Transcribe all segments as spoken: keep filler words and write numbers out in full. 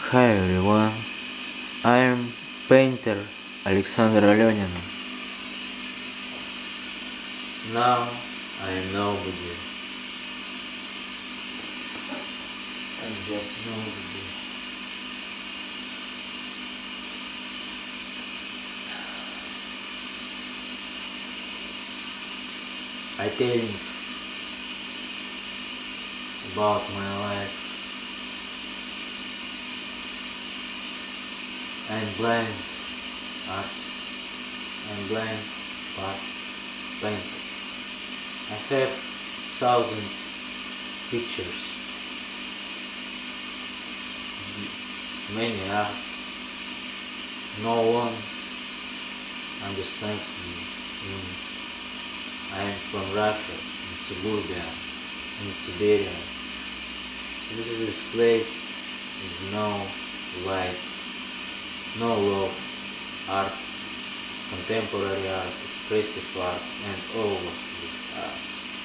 Hi everyone, I'm painter Alexander Alenin. Now I am nobody. I'm just nobody. I think about my life. I'm blind artist. I'm blind part painter. I have thousand pictures, many art. No one understands me. In, I am from Russia, in Suburbia, in Siberia. This is this place is no light, no love, art, contemporary art, expressive art, and all of this art.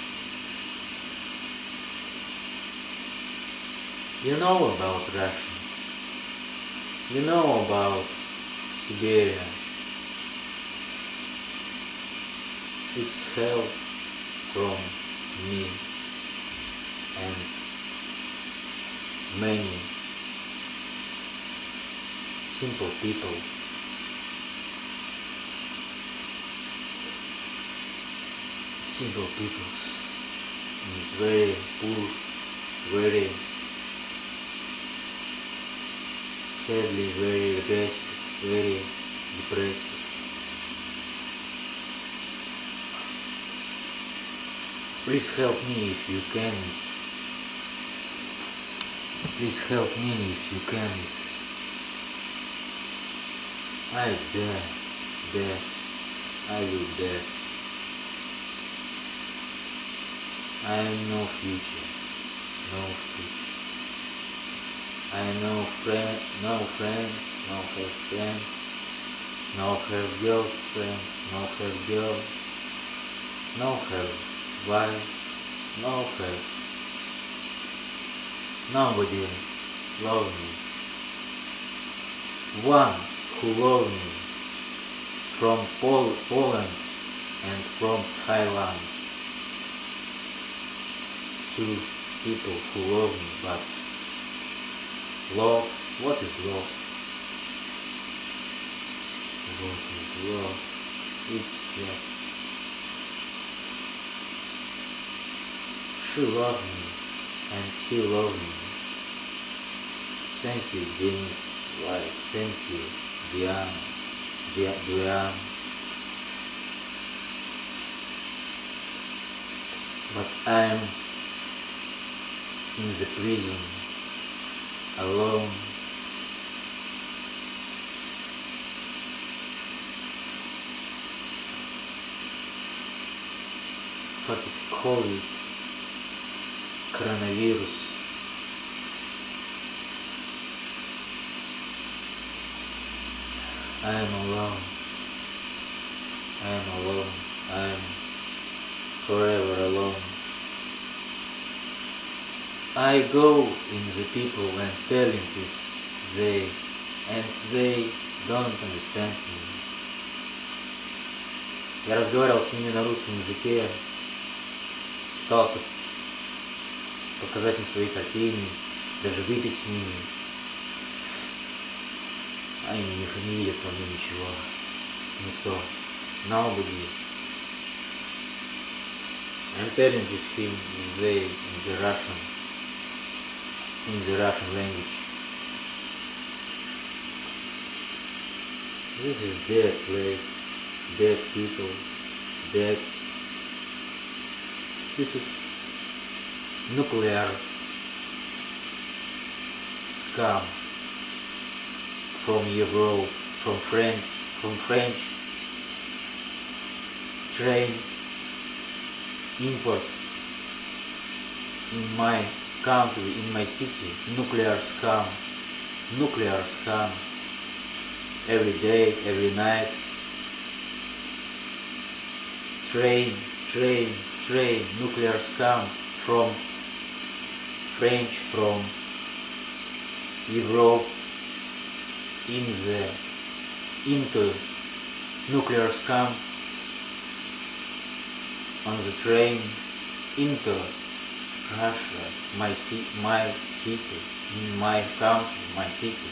You know about Russia. You know about Siberia. It's hell from me and many simple people. Simple peoples. It's very poor, very sadly, very aggressive, very depressive. Please help me if you can it. Please help me if you can it. I dare, death, I will death. I have no future, no future. I know friend, no friends, no have friends, no have girlfriends, no have girl, no have wife, no have. Nobody love me. One who love me from Pol Poland and from Thailand. Two people who love me, but love, what is love? What is love? It's just she loved me and he loved me. Thank you, Denis, like, thank you, Diana, Dia Diane. But I am in the prison, alone. Fuck it, COVID, coronavirus. I am alone. I am alone. I am forever alone. I go in the people and telling this they and they don't understand me. Я разговаривал с ними на русском языке, пытался показать им свои картины, даже выпить с ними. Они не, не видят во мне ничего. Никто. Nobody. I'm telling with him they in the Russian in the Russian language. This is dead place, dead people, dead. This is nuclear scam from Europe, from France, from French train import in my country, in my city. Nuclear scam, nuclear scam, every day, every night. Train, train, train, nuclear scam from French, from Europe, in the into nuclear scum on the train into Russia, my, ci my city, in my country, my city.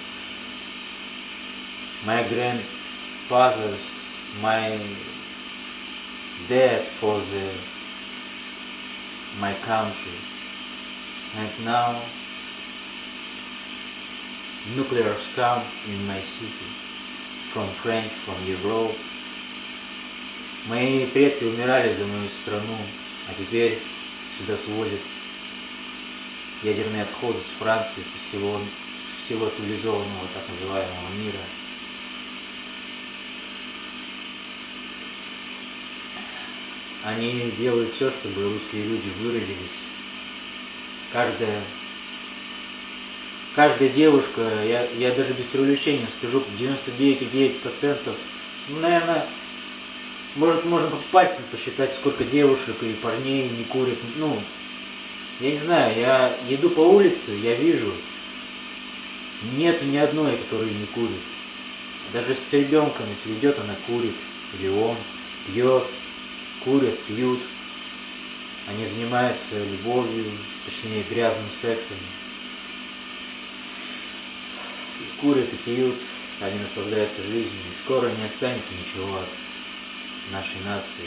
My grandfathers, my dad for the my country, and now nuclear scum in my city, from French, from Europe. Мои предки умирали за мою страну, а теперь сюда свозят ядерные отходы с Франции, со всего, со всего цивилизованного так называемого мира. Они делают все, чтобы русские люди выродились. Каждая, каждая девушка, я, я даже без привлечения скажу, девяносто девять и девять десятых процента, ну, наверное, может, можно по пальцам посчитать, сколько девушек и парней не курят. Ну, я не знаю, я иду по улице, я вижу, нету ни одной, которая не курит. Даже с ребенком, если идет, она курит, или он пьет. Курят, пьют, они занимаются любовью, точнее грязным сексом. Курят и пьют, они наслаждаются жизнью, и скоро не останется ничего от нашей нации.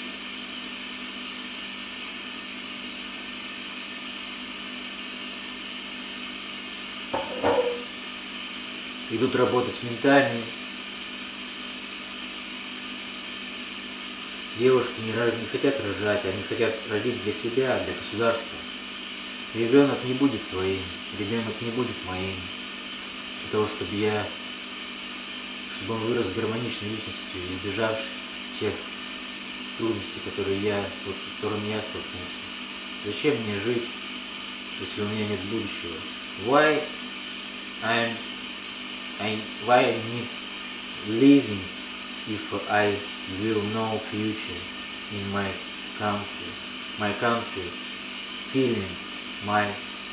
Идут работать ментами. Девушки не, не хотят рожать, они хотят родить для себя, для государства. Ребенок не будет твоим, ребенок не будет моим. Для того, чтобы я, чтобы он вырос гармоничной личностью, избежавший тех трудностей, которые я, с которыми я столкнулся. Зачем мне жить, если у меня нет будущего? Why I'm, I, why I need living if I will no future in my country? My country killing my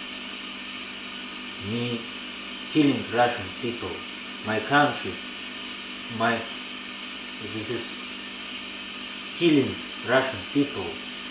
me killing Russian people. My country, my this is killing Russian people.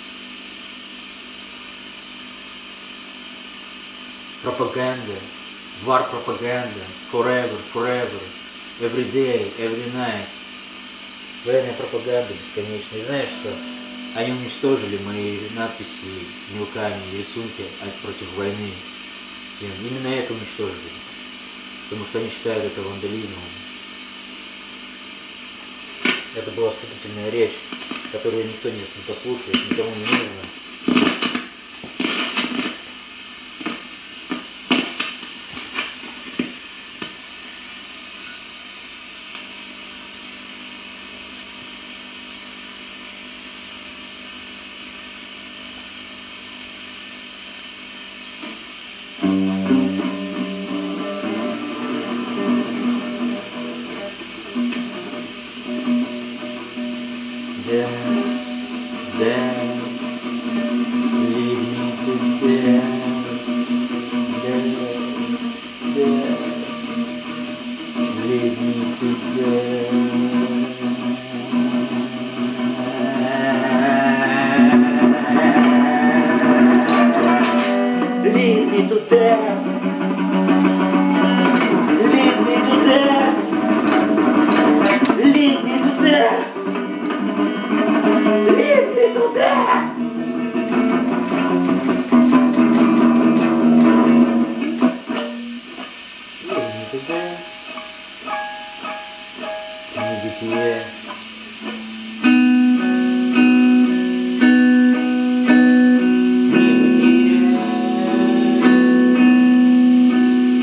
Propaganda, war propaganda, forever, forever, every day, every night. Военная пропаганда бесконечная. И знаешь, что они уничтожили мои надписи мелками и рисунки против войны с тем. Именно это уничтожили. Потому что они считают это вандализмом. Это была вступительная речь, которую никто не послушает, никому не нужно. Dance, dance, lead me to dance, dance, dance, lead me to dance. Lead me to dance, lead me to dance, lead me to dance. Lead me to dance! Lead me to dance. Небытие. Небытие.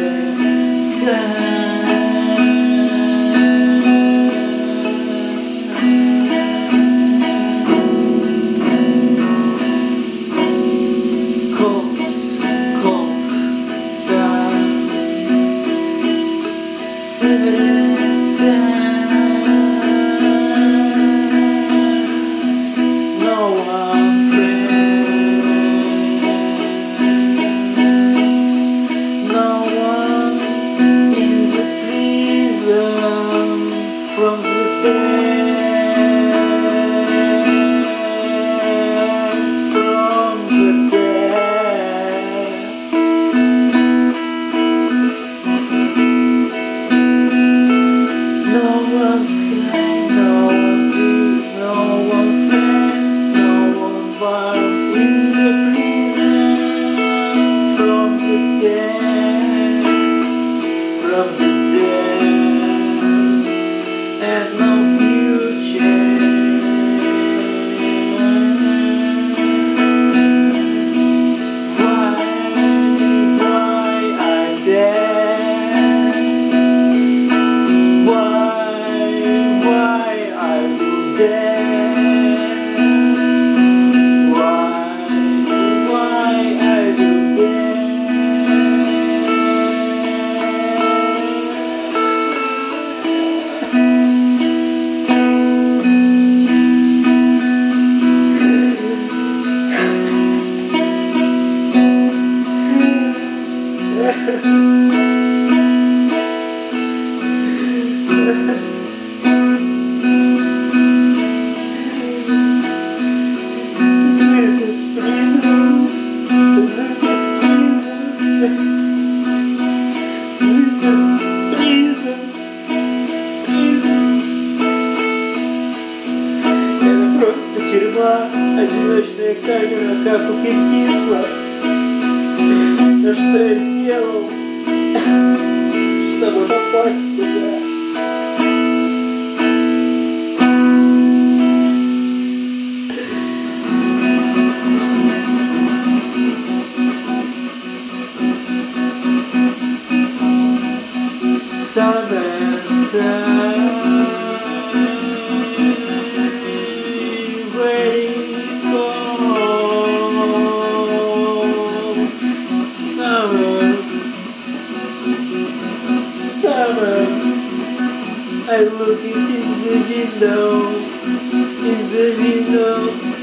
the sky. Cold, cold sun, silver sky. From the depths, from the depths, no one's kind, no one good, no one friends, no one warm in the prison. From the depths, from the depths, and no future. Why, why I'm dead? Why, why I will dead? Why, why I will This is prison. This is prison. This is prison. Prison. Это просто тюрьма, одиночная камера, как у Киркинла. Но что я сделал, чтобы попасть сюда? Summer sky, where you go? Summer, summer, I look into the window, in the window,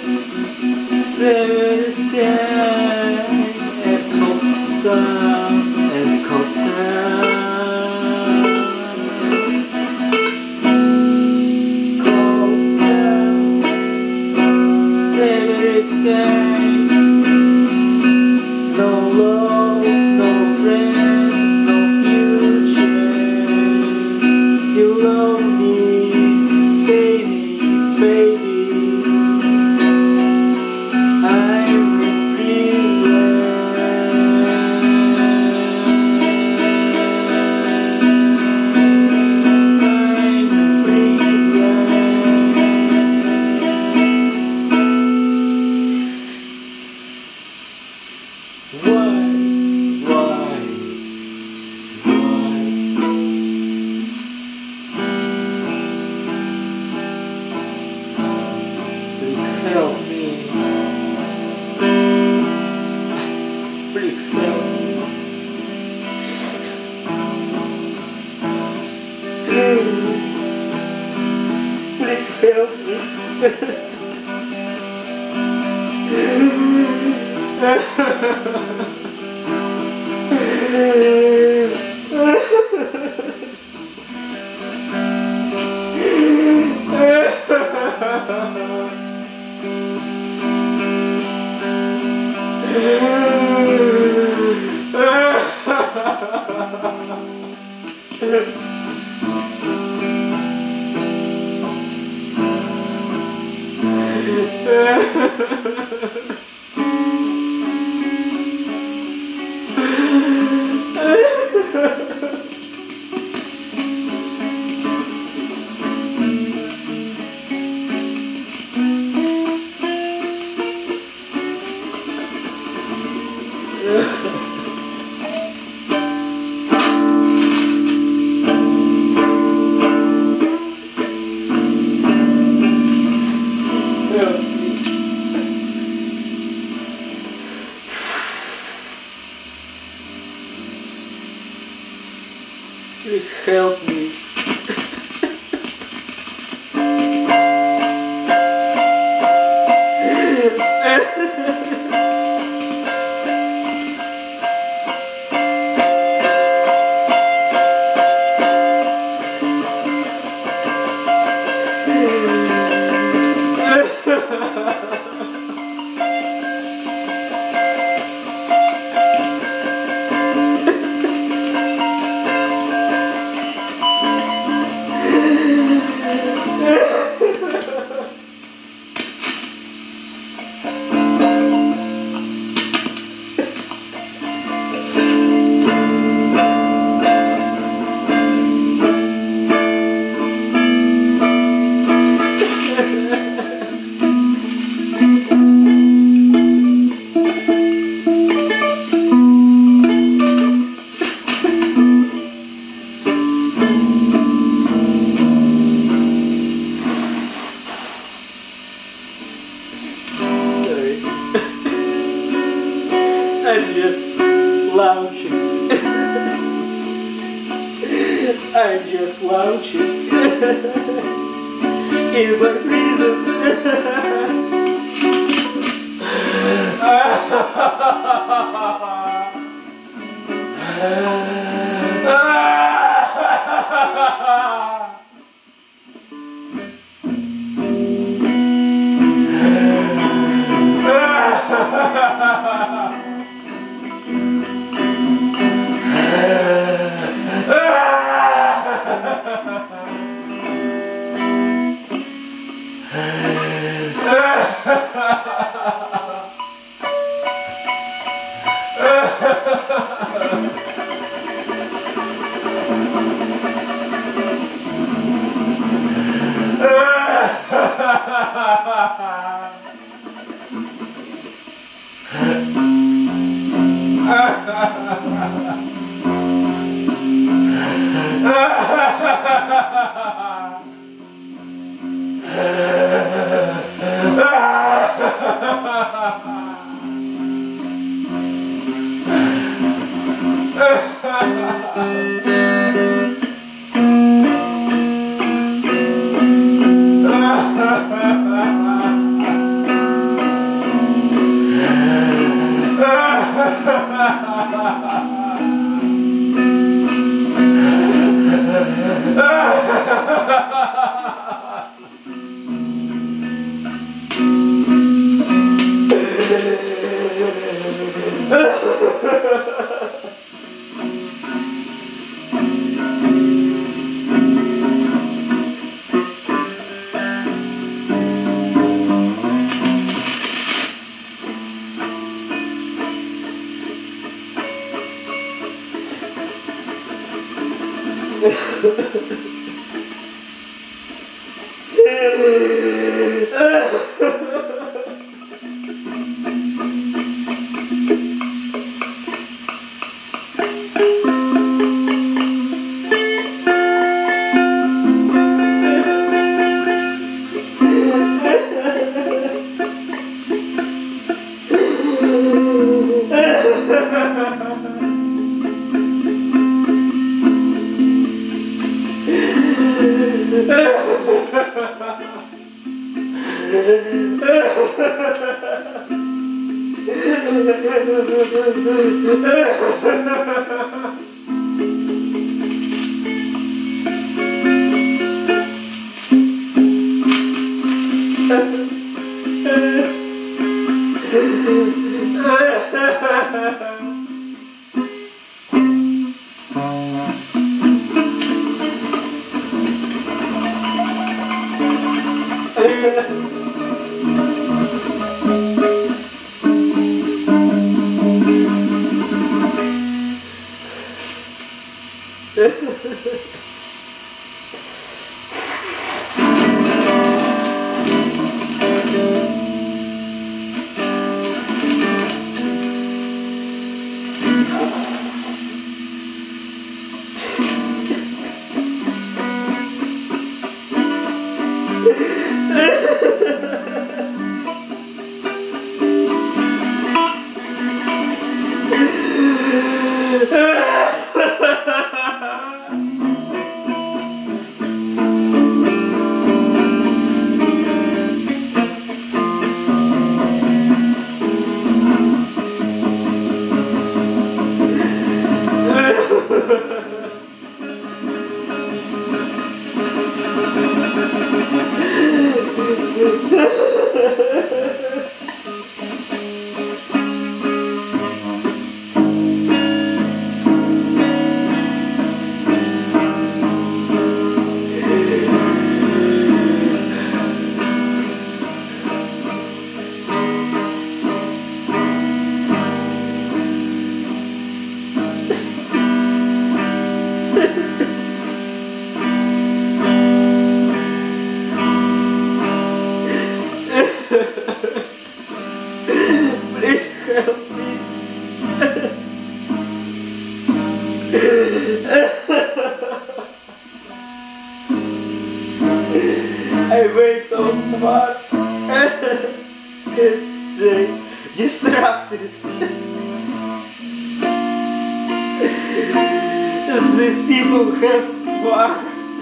summer sky, and cold sun, and cold sun. Sky. No love, no friends, no future. You love me, save me, baby. I'm in prison. I'm in prison. Why, why, why? Please help me. Please help me. Please help me. Please help me. I'm just lounging. I'm just lounging in my prison. Please help me. I wake up hard and they distracted. These people have war.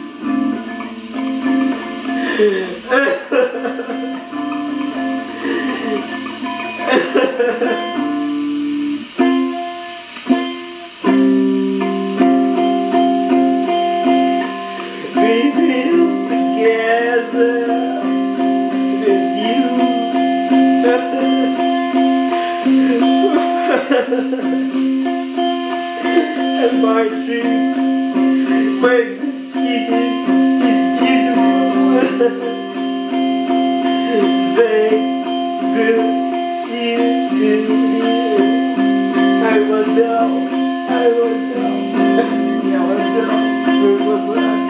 We will together with you. And my dream makes this city is beautiful. They will see me. I went down, I went down, I went down with Mozart.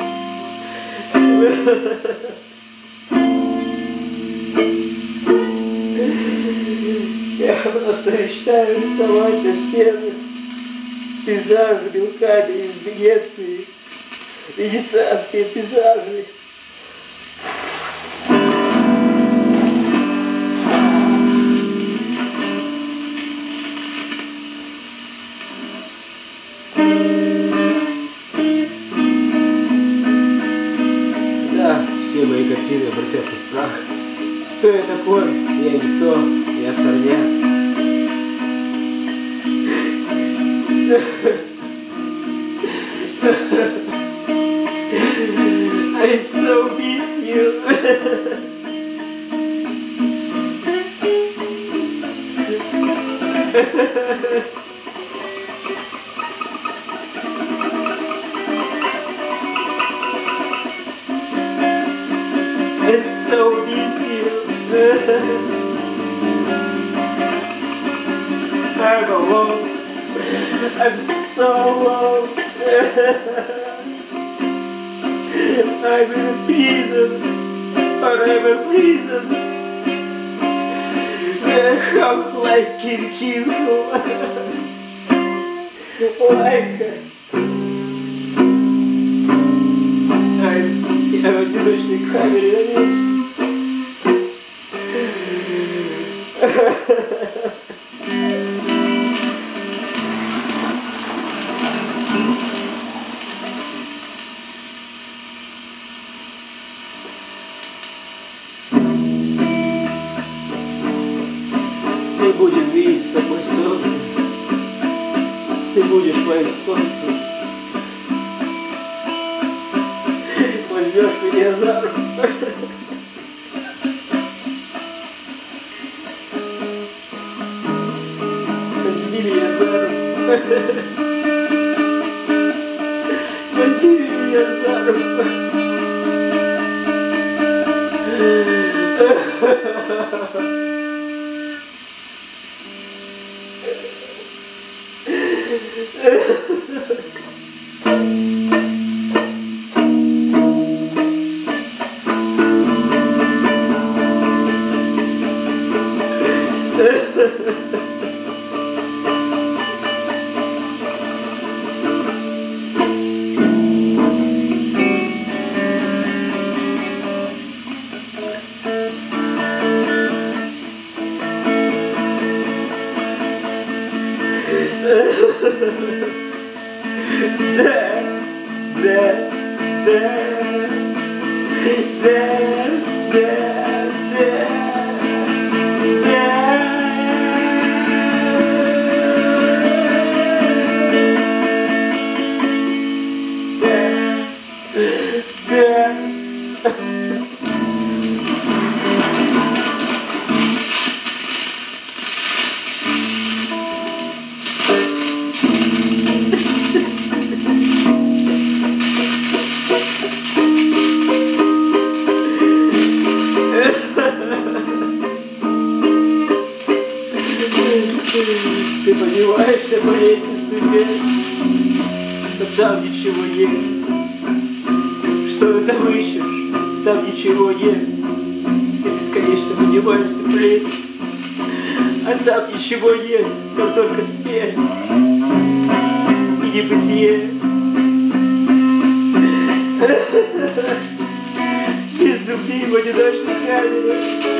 Я просто мечтаю рисовать на стенах пейзажи белками из Венеции, венецианские пейзажи. Да, все мои картины обратятся в прах. Кто я такой? Я никто, я сорняк. I so miss you. I so miss you. I'm alone. I'm so alone. I'm in prison, forever prison. How like King King, like I'm в одиночной камере навечно. Мы будем видеть с тобой солнце. Ты будешь моим солнцем. Возьмешь меня за руку. Возьми меня за руку. Возьми меня за руку. Dance, dance, dance, dance, dance, dance, dance. Ты поднимаешься по лестнице вверх, там ничего нет. Что ты там ищешь? Там ничего нет. Ты бесконечно поднимаешься по лестнице, а там ничего нет, там только смерть и небытие. Без любви в одиночной камере.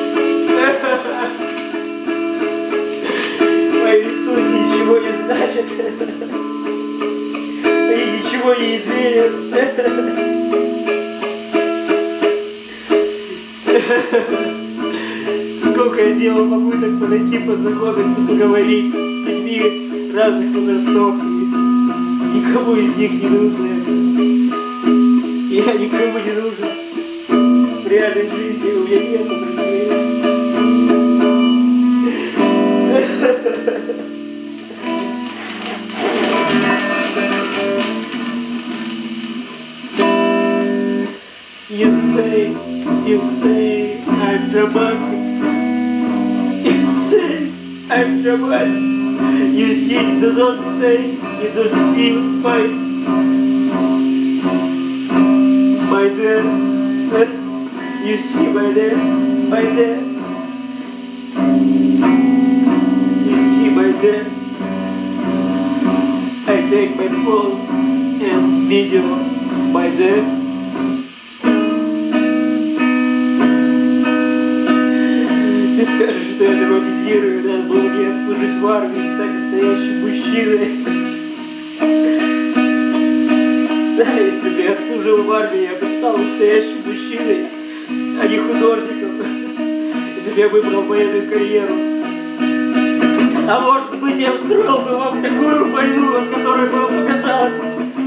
Мои рисунки ничего не значат. Они ничего не изменят. Сколько я делал попыток подойти, познакомиться, поговорить с людьми разных возрастов, и никому из них не нужно это. Я никому не нужен. В реальной жизни у меня нет друзей. You say, you say I'm dramatic. You say I'm dramatic. You see, you don't say, you don't see my my death. You see my death, my death. You see my death. I take my phone and video my death. Ты скажешь, что я драматизирую, надо было мне служить в армии, стать настоящим мужчиной. Да, если бы я служил в армии, я бы стал настоящим мужчиной, а не художником. Если бы я выбрал военную карьеру. А может быть, я устроил бы вам такую войну, от которой бы вам показалось.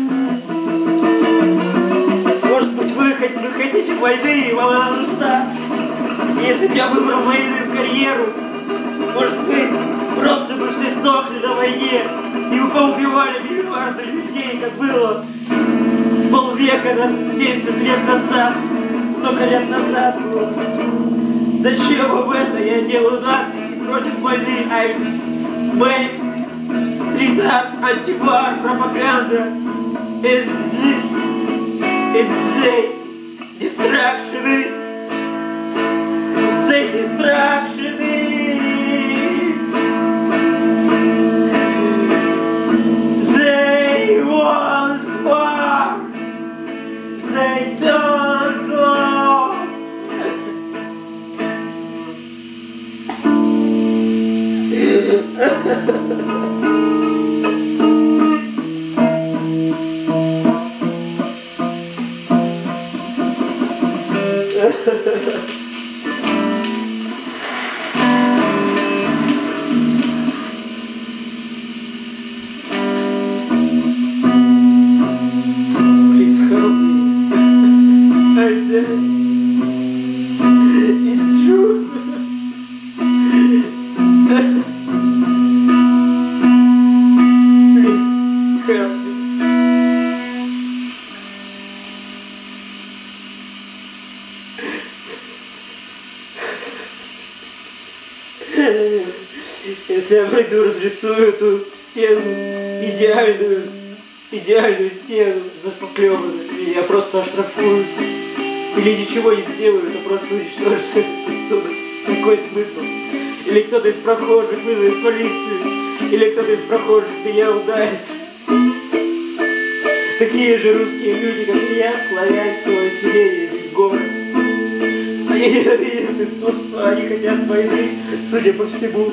Может быть, вы, вы хотите войны, и вам она нужна. Если бы я выбрал военную карьеру, может, вы просто бы все сдохли на войне, и вы поубивали миллиарды людей, как было полвека, семьдесят лет назад, столько лет назад было. Зачем вам это? Я делаю надписи против войны. I make street art, антивар, пропаганда. And this, and they distraction it. They distraction it. They want war. They don't love. Please help me. I'm dead. It's true. Please help me. Если я приду, разрисую эту стену, идеальную, идеальную стену, зафоклеванную, и я просто оштрафую, или ничего не сделаю, это просто уничтожит этот рисунок. Какой смысл? Или кто-то из прохожих вызовет полицию, или кто-то из прохожих меня ударит. Такие же русские люди, как и я, славянского населения, здесь город. Они ненавидят искусство, они хотят войны, судя по всему.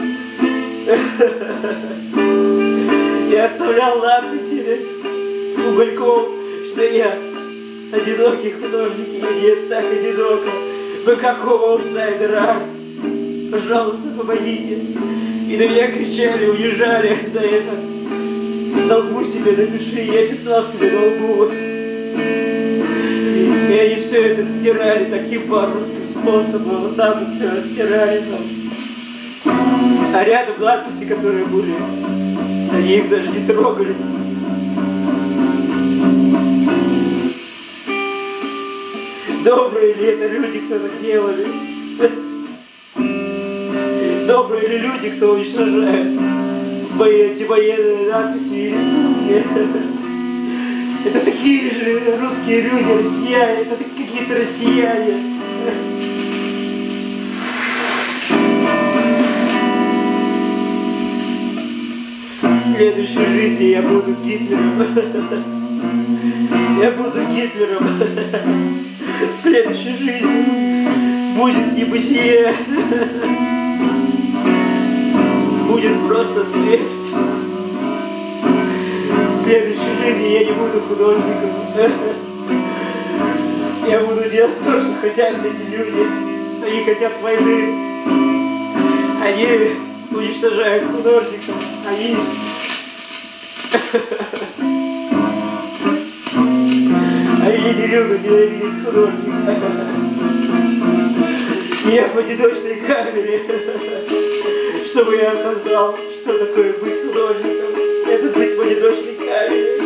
Я оставлял надписи угольком, что я одинокий художник, и мне так одиноко. Вы какого аутсайдер арт? Пожалуйста, помогите. И на меня кричали, уезжали за это. На лбу себе напиши, я писал себе на лбу. И они все это стирали таким варварским способом. Вот там вот все стирали там. А рядом надписи, которые были, они их даже не трогали. Добрые ли это люди, кто так делали? Добрые ли люди, кто уничтожает мои антивоенные надписи и рисунки? Это такие же русские люди, россияне, это какие-то россияне. В следующей жизни я буду Гитлером. Я буду Гитлером. В следующей жизни будет небытие. Будет просто смерть. В следующей жизни я не буду художником. Я буду делать то, что хотят эти люди. Они хотят войны. Они уничтожают художников. Они... Они не любят, ненавидят художников. Я в одиночной камере, чтобы я осознал, что такое быть художником. Это быть в одиночной камере.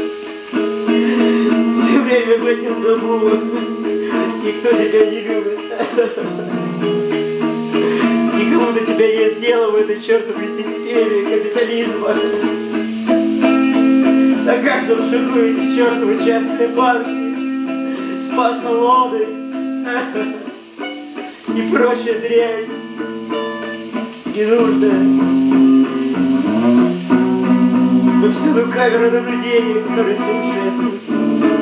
Все время в этом дому. Никто тебя не любит. Никому до тебя нет дела в этой чертовой системе капитализма. На каждом шагу эти чертовы частные банки, спа-салоны и прочая дрянь ненужная. Повсюду камеры наблюдения, которые совершенствуются.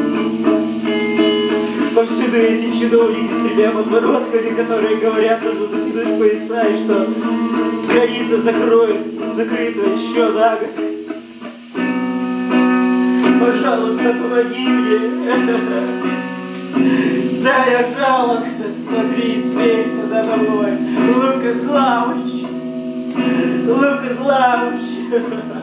Повсюду эти чиновники с тремя подбородками, которые говорят, нужно затянуть пояса, и что граница закроет, закрыта еще на год. Пожалуйста, помоги мне. Да, я жалок. Смотри, смейся надо мной. Look at Lauch. Look at Lauch.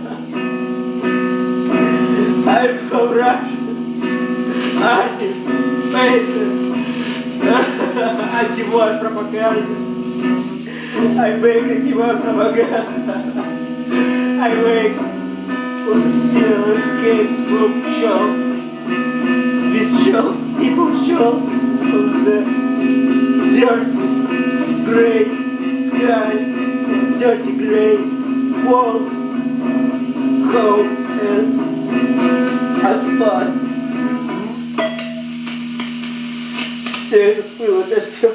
I'm from Russia. Artist, painter. Anti-war propaganda. I make anti-war propaganda. I make landscapes from chalks. With chalks, simple chalks of the dirty grey sky, dirty grey walls, homes and asphalts. Все это сплыло дождем.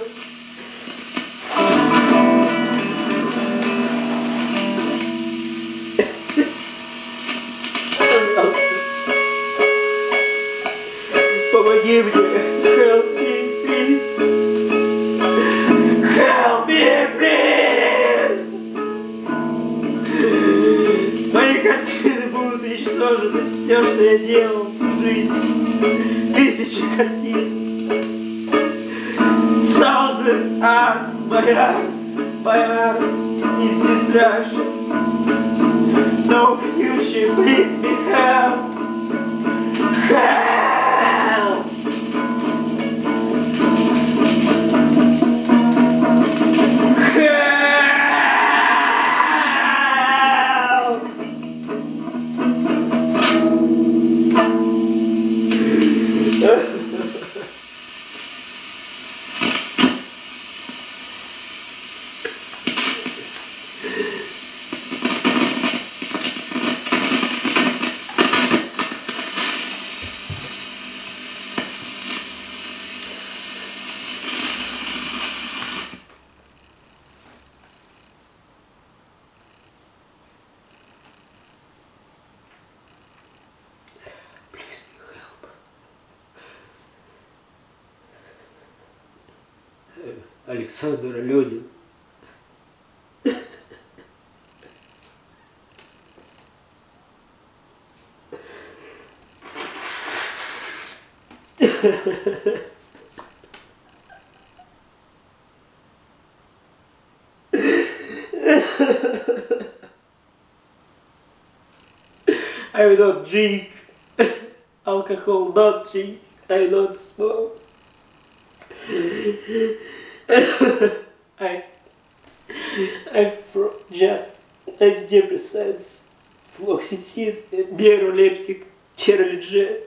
Пожалуйста, помоги мне. Help me, please. Help me, please. Мои картины будут уничтожены. Все, что я делал всю жизнь. Тысячи картин. Thousand arts by arts by art is destruction. No future, please be help. Help! Help! Александр Алёнин. I will not drink alcohol, not drink, I will not smoke. I, I just antidepressants, fluoxetine, neuroleptic, Terlidge.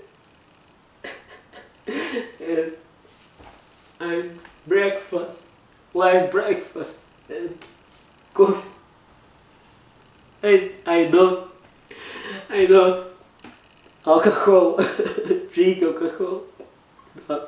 And I'm breakfast, light breakfast, and coffee. I, I not, I not Алкохол. Drink алкохол. Да.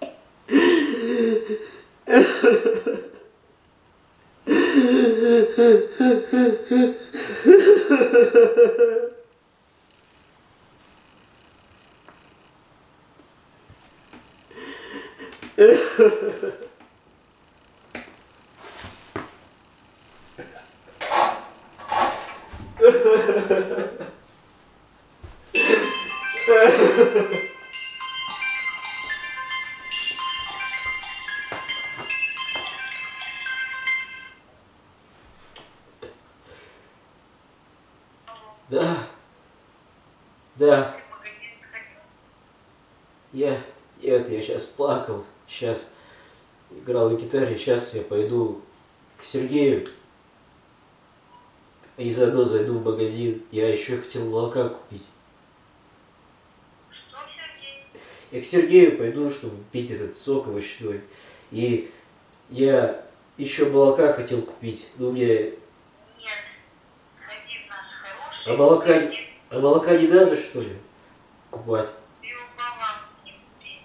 Да. Да. Я... Нет, я сейчас плакал. Сейчас играл на гитаре. Сейчас я пойду к Сергею. И заодно зайду в магазин. Я еще хотел молока купить. Что, Сергей? Я к Сергею пойду, чтобы пить этот сок овощной. И я еще молока хотел купить. Но мне... Нет. Ходи в наш хороший... А молока, а молока не надо, что ли, покупать? Биобаланс не купи.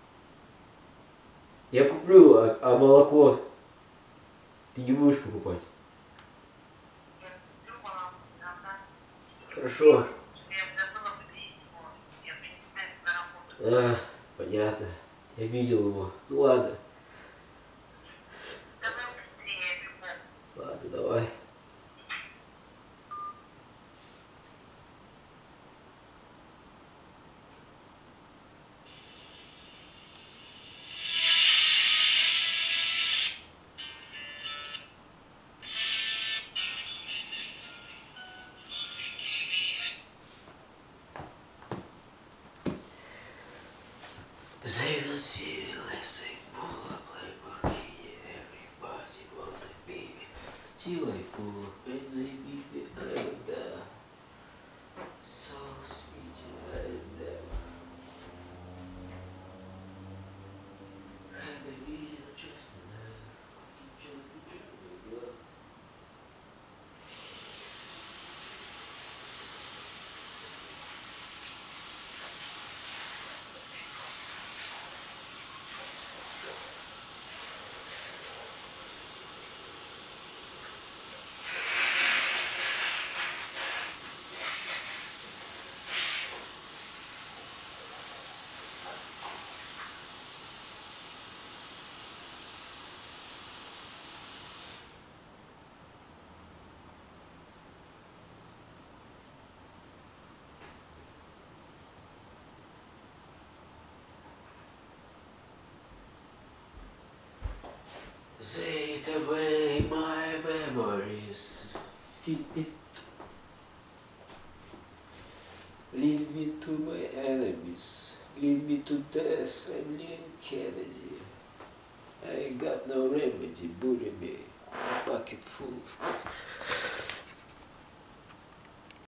Я куплю, а, а молоко ты не будешь покупать? Я куплю баланс, да. Хорошо. Я забыла вытащить его. Я принципиально на работу. А, понятно. Я видел его. Ну ладно. Давай быстрее, любовь. Ладно, давай. They don't see you unless they pull up like monkey. Everybody want a baby. Till I pull up and they beat me. I'm there. So sweet, I'm there. Kinda видел, честно, as a fucking joke. They eat away my memories. Feed me. Lead me to my enemies. Lead me to death. I'm Leon Kennedy. I ain't got no remedy. Bully me. Pocket full of